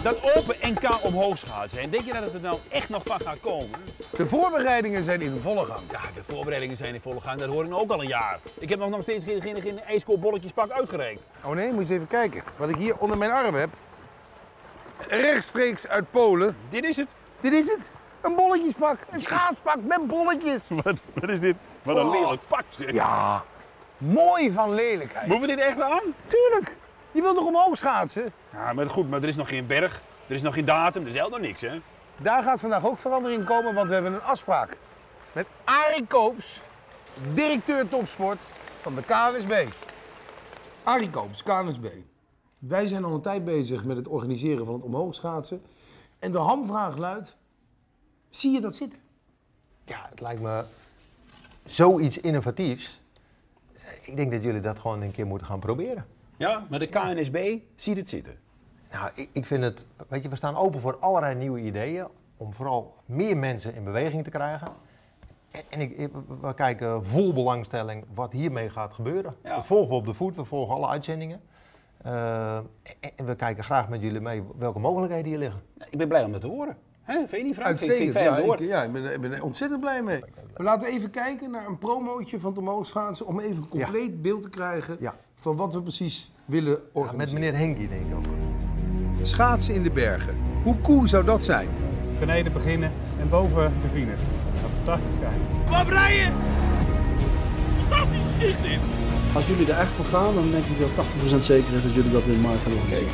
Dat open NK omhoog schaatsen. En denk je dat het er nou echt nog van gaat komen? De voorbereidingen zijn in volle gang. Ja, de voorbereidingen zijn in volle gang. Dat hoor ik nou ook al een jaar. Ik heb nog steeds geen ijskoolbolletjespak uitgereikt. Oh nee, moet je eens even kijken. Wat ik hier onder mijn arm heb. Rechtstreeks uit Polen. Dit is het. Dit is het. Een bolletjespak. Een schaatspak met bolletjes. Wat is dit? Wat een lelijk pak zeg. Ja, mooi van lelijkheid. Moeten we dit echt aan? Tuurlijk. Je wilt toch omhoog schaatsen? Ja, maar goed, maar er is nog geen berg. Er is nog geen datum. Er is helemaal nog niks, hè? Daar gaat vandaag ook verandering komen, want we hebben een afspraak. Met Arie Koops, directeur topsport van de KNSB. Arie Koops, KNSB. Wij zijn al een tijd bezig met het organiseren van het omhoog schaatsen. En de hamvraag luidt, zie je dat zitten? Ja, het lijkt me zoiets innovatiefs. Ik denk dat jullie dat gewoon een keer moeten gaan proberen. Ja, maar de KNSB ziet het zitten. Nou, ik vind het, weet je, we staan open voor allerlei nieuwe ideeën om vooral meer mensen in beweging te krijgen. En we kijken vol belangstelling wat hiermee gaat gebeuren. Ja. Dat volgen we op de voet, we volgen alle uitzendingen. En we kijken graag met jullie mee welke mogelijkheden hier liggen. Ik ben blij om dat te horen. Hè? Vind je niet, Frank? Vind ik Uitstekend. fijn om te horen. Ik ben er ontzettend blij mee. We laten even kijken naar een promootje van het omhoog schaatsen om even een compleet beeld te krijgen van wat we precies willen organiseren. Met meneer Henkie denk ik ook. Schaatsen in de bergen. Hoe cool zou dat zijn? Beneden beginnen en boven de finish. Dat zou fantastisch zijn. Wat rijden! Fantastisch gezicht dit! Als jullie er echt voor gaan, dan denk ik dat 80% zeker is dat jullie dat in de markt gaan organiseren.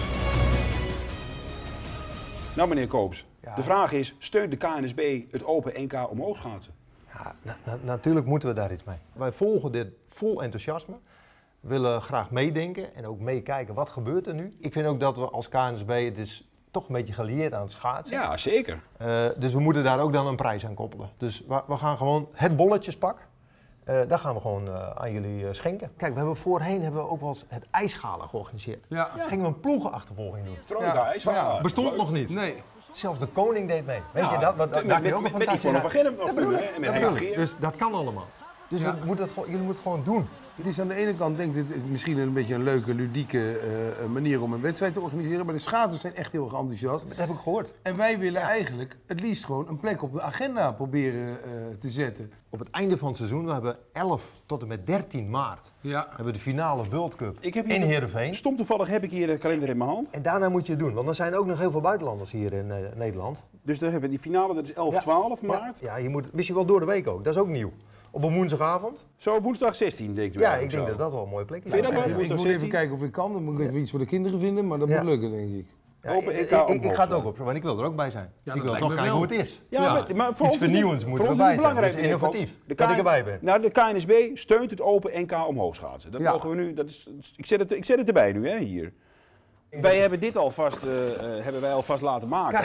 Nou, meneer Koops, Ja. de vraag is, steunt de KNSB het open NK omhoog schaatsen? Ja, natuurlijk moeten we daar iets mee. Wij volgen dit vol enthousiasme. We willen graag meedenken en ook meekijken wat gebeurt er nu. Ik vind ook dat we als KNSB, het is toch een beetje gelieerd aan het schaatsen. Ja, zeker. Dus we moeten daar ook dan een prijs aan koppelen. Dus we gaan gewoon het bolletjespak, daar gaan we gewoon aan jullie schenken. Kijk, voorheen hebben we ook wel eens het ijsschalen georganiseerd. Ja. Gingen we een ploegenachtervolging doen. Veronica IJsschalen. Bestond nog niet. Nee. Zelfs de koning deed mee. Weet Ja, je dat? Daar kun je ook een met die fantastische... van Gennep nog Dat toen, bedoel hè? ik. En met Dat Henk bedoel ik. Geer. Dus dat kan allemaal. Dus Ja. jullie moeten het gewoon doen. Het is aan de ene kant, denk ik, misschien een beetje een leuke, ludieke manier om een wedstrijd te organiseren. Maar de schaatsers zijn echt heel erg enthousiast. Dat heb ik gehoord. En wij willen eigenlijk het liefst gewoon een plek op de agenda proberen te zetten. Op het einde van het seizoen, we hebben 11 tot en met 13 maart, Ja. hebben we de finale World Cup Ik heb hier in Heerenveen. Stom toevallig heb ik hier de kalender in mijn hand. En daarna moet je het doen, want er zijn ook nog heel veel buitenlanders hier in Nederland. Dus dan hebben we die finale, dat is 11, Ja. 12 maart. Ja, je moet misschien wel door de week ook, dat is ook nieuw. Op een woensdagavond. Zo woensdag 16, denk u Ja, eigenlijk ik denk zo. dat dat wel een mooie plek is. Vind je dat wel? Ik Woensdag moet even 16? kijken of ik kan. Dan moet ik even iets voor de kinderen vinden, maar dat Ja. moet lukken, denk ik. Ja, Open ik NK omhoog ga het ook staan. op, want ik wil er ook bij zijn. Ja, ik dat wil lijkt toch me kijken wel. hoe het is. Ja, Ja. maar voor Iets ons is vernieuwends het- moeten voor we ons is bij het zijn. Dat is belangrijk, meneer innovatief. Koops. Dat ik erbij ben. Nou, de KNSB steunt het open NK omhoog schaatsen. Dat Ja. mogen we nu, ik zet het erbij nu, hè, hier. Wij hebben dit alvast laten maken.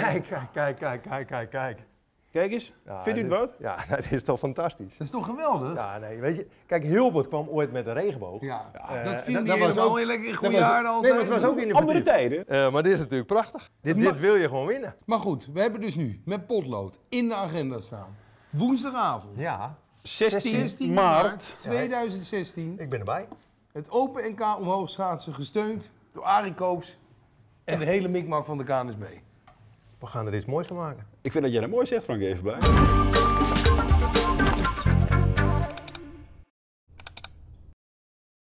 Kijk. Kijk eens, Ja, vindt u het dit- wat? Ja, dat is toch fantastisch. Dat is toch geweldig? Ja, nee, weet je. Kijk, Hilbert kwam ooit met een regenboog. Ja. Eh, Dat viel dat niet was helemaal ook- heel lekker in dat goede was- jaren Nee, altijd. maar het was ook innovatief. Andere tijden. Maar dit is natuurlijk prachtig. Dit wil je gewoon winnen. Maar goed, we hebben dus nu met potlood in de agenda staan. Woensdagavond, Ja, 16 maart. 2016. ik ben erbij. Het Open NK omhoog schaatsen gesteund door Arie Koops en de hele mikmak van de KNSB. We gaan er iets moois van maken. Ik vind dat jij dat mooi zegt, Frank Evenblij.